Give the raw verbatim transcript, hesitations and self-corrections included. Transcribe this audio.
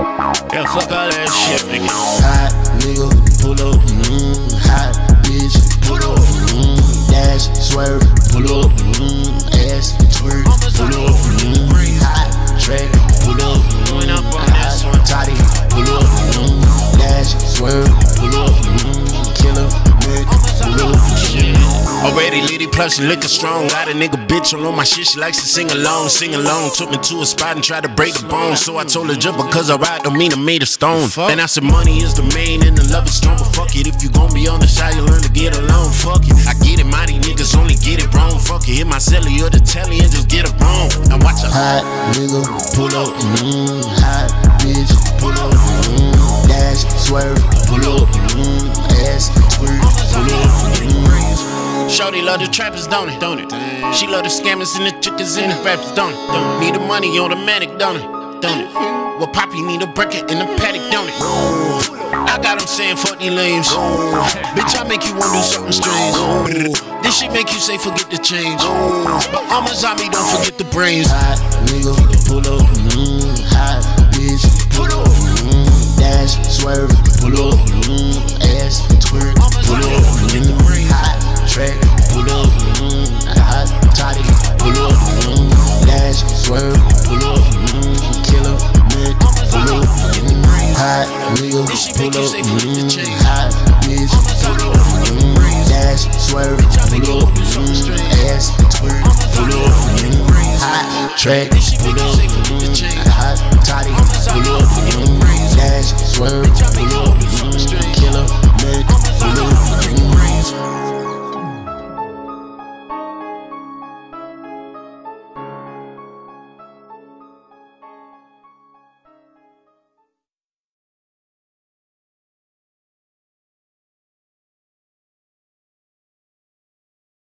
Yeah, fuck all that shit, nigga. Hot nigga, pull up, mm, hot bitch, pull up, mm, dash, swerve, pull up, mm, ass, twerk, pull up, mm, hot track, pull up, mm, hot toddy, pull up, mm, dash, swerve, pull up, mm, killer, nigga, pull up, shit. Already litty plus liquor strong. Got a nigga bitch all on my shit. She likes to sing along, sing along. Took me to a spot and tried to break the bone. So I told her just because I ride don't mean I made of stone. And I said money is the main and the love is strong. But fuck it, if you gon' be on the side, you learn to get along. Fuck it, I get it, mighty niggas only get it wrong. Fuck it, hit my celly or the telly and just get it wrong. Now watch a hot nigga, pull up, mm, hot bitch, pull up, mm, dash, swerve, pull up, mm, ass, twerk, pull up, mm. Shorty love the trappers, don't it? Don't it? She love the scammers and the chickens and the rappers, don't it? Don't it? Need the money automatic, don't it? Don't it? Well, Poppy need a breaker in the paddock, don't it? I got him saying fuck these lames. Bitch, I make you wanna do something strange. This shit make you say forget the change. But I'm a zombie, don't forget the brains. Hot nigga, pull up, mm, hot bitch, pull up, mm, dash, swerve, pull up, mm, ass, twerk, pull up, mm, hot track, pull up, mm, hot toddy, pull up, mm, dash, swerve, pull up, mm, killer, nigga, pull up, mm, hot nigga, pull up, mm, hot bitch, pull up, mm, dash, swerve, pull up, mm, ass, twerk, pull up, mm, hot track, pull up.